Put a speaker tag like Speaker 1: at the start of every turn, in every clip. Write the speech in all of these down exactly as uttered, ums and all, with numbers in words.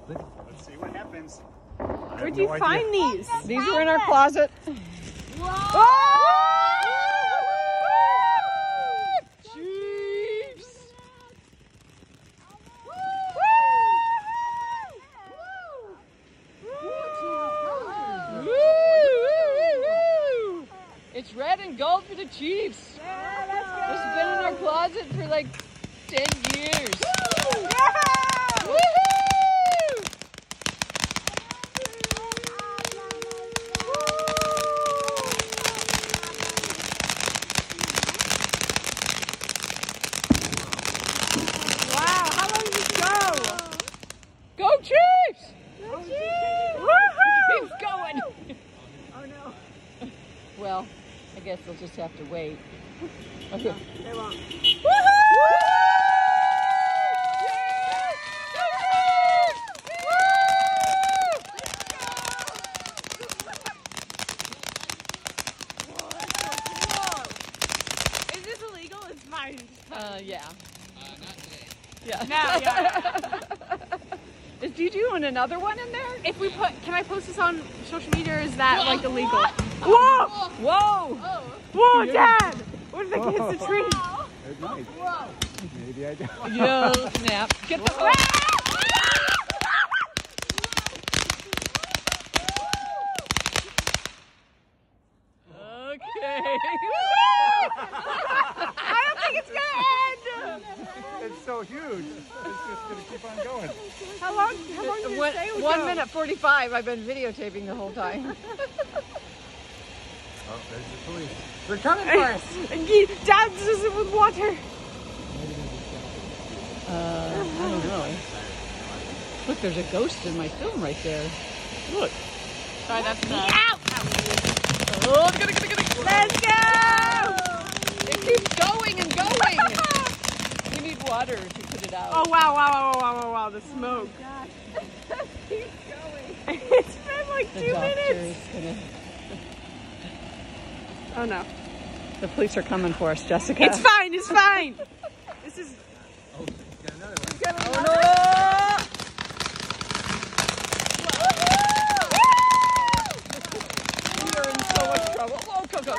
Speaker 1: Let's see what happens.
Speaker 2: Where'd you no find idea. these?
Speaker 3: These were in our closet.
Speaker 2: Whoa! Oh!
Speaker 3: Chiefs! It's red and gold for the Chiefs.
Speaker 2: Yeah, let's go.
Speaker 3: This has been in our closet for like ten years.
Speaker 2: Woo! Yeah!
Speaker 3: Woohoo!
Speaker 2: Wow, how long did it go?
Speaker 3: Go Chiefs!
Speaker 2: Go Chiefs! Woohoo!
Speaker 3: Keeps going.
Speaker 2: Oh no.
Speaker 3: Well, I guess they'll just have to wait. Okay.
Speaker 2: No, they won't.
Speaker 3: Woohoo!
Speaker 2: Is this illegal? It's fine.
Speaker 3: Uh, yeah.
Speaker 4: Uh, not today.
Speaker 3: Yeah.
Speaker 2: No, yeah.
Speaker 3: Is you doing another one in there?
Speaker 2: If we put, can I post this on social media or is that like illegal?
Speaker 3: Whoa!
Speaker 2: Whoa!
Speaker 3: Whoa!
Speaker 2: Whoa, Dad! What if they hit the tree?
Speaker 1: Good night.
Speaker 2: Whoa!
Speaker 1: Maybe I don't.
Speaker 3: Yo, snap. Get the
Speaker 2: Ah!
Speaker 3: Okay.
Speaker 2: I don't think it's gonna end!
Speaker 1: It's so huge. It's just going to keep on going.
Speaker 2: How long, how long did
Speaker 3: One,
Speaker 2: it say it would
Speaker 3: one
Speaker 2: go?
Speaker 3: minute forty-five. I've been videotaping the whole time.
Speaker 1: Oh, there's the police. They're coming for us.
Speaker 2: Dad does it with water.
Speaker 3: Uh, I don't know. Look, there's a ghost in my film right there. Look.
Speaker 2: Sorry, that's the...
Speaker 3: Ow! Oh, get it, get it, get it.
Speaker 2: Let's go!
Speaker 3: It keeps going and going. We need water to put it out.
Speaker 2: Oh, wow, wow, wow, wow, wow, wow, the smoke.
Speaker 3: Keep going.
Speaker 2: It's been like
Speaker 3: The
Speaker 2: two
Speaker 3: doctor
Speaker 2: minutes.
Speaker 3: is gonna...
Speaker 2: Oh, no.
Speaker 3: The police are coming for us, Jessica.
Speaker 2: It's fine, it's fine. This is...
Speaker 1: Oh, got another one.
Speaker 3: Oh, no! We are in so much trouble. Oh, Coco.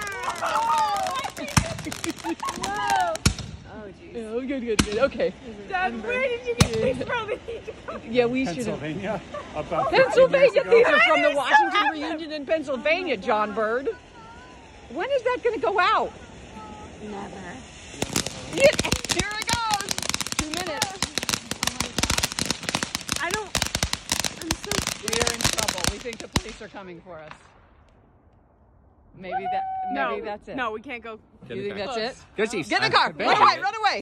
Speaker 2: Oh, geez.
Speaker 3: Oh, good, good, good. Okay.
Speaker 2: Dad, where did you get these from? We need to go.
Speaker 3: Yeah, we should have.
Speaker 1: Pennsylvania. About
Speaker 3: Pennsylvania.
Speaker 1: fifteen years
Speaker 3: These
Speaker 1: ago.
Speaker 3: are from the
Speaker 2: I
Speaker 3: Washington
Speaker 2: still have
Speaker 3: reunion in Pennsylvania, John Bird. When is that going to go out?
Speaker 2: Never.
Speaker 3: Yeah, here it goes. Two minutes.
Speaker 2: I don't... I'm so
Speaker 3: We are in trouble. We think the police are coming for us. Maybe that. Maybe
Speaker 2: No,
Speaker 3: that's it.
Speaker 2: no, we can't go.
Speaker 3: You think that's it?
Speaker 1: Go Chiefs.
Speaker 3: Get in the car. Run away. Run away.